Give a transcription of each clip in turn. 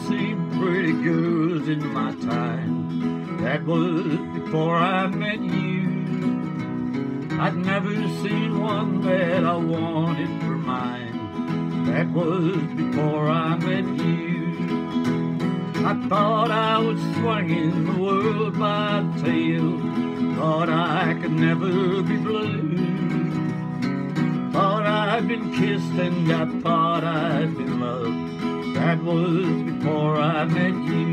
seen pretty girls in my time. That was before I met you. I'd never seen one that I wanted for mine. That was before I met you. I thought I was swinging the world by the tail. Thought I could never be blue. Thought I'd been kissed and I thought I'd been loved. That was before I met you.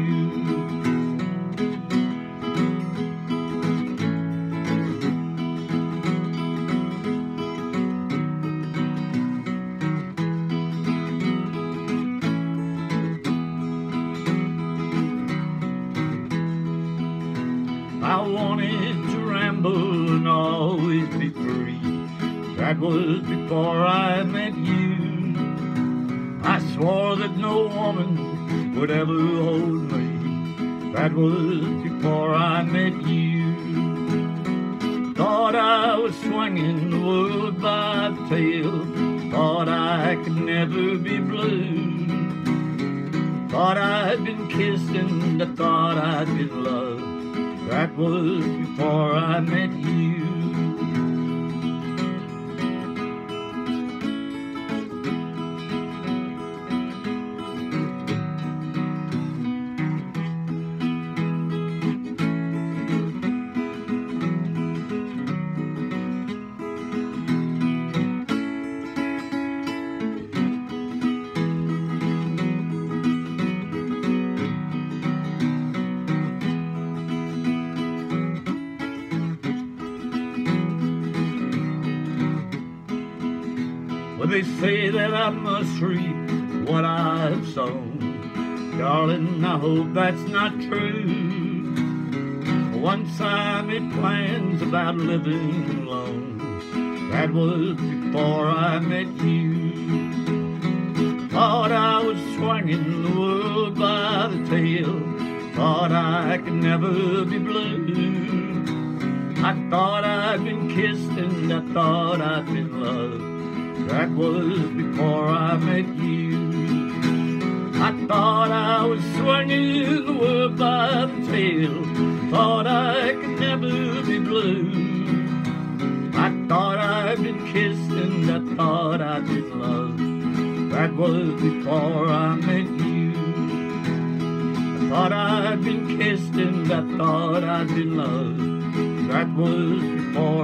I wanted to ramble and always be free. That was before I met you. I swore that no woman would ever hold me. That was before I met you. Thought I was swinging the world by the tail. Thought I could never be blue. Thought I'd been kissed and I thought I'd been loved. That was before I met you. Well, they say that I must reap what I've sown. Darling, I hope that's not true. Once I made plans about living alone. That was before I met you. Thought I was swinging the world by the tail. Thought I could never be blue. I thought I'd been kissed and I thought I'd been loved. That was before I met you. I thought I was swinging the world by the tail. Thought I could never be blue. I thought I'd been kissed and I thought I'd been loved. That was before I met you. I thought I'd been kissed and I thought I'd been loved. That was before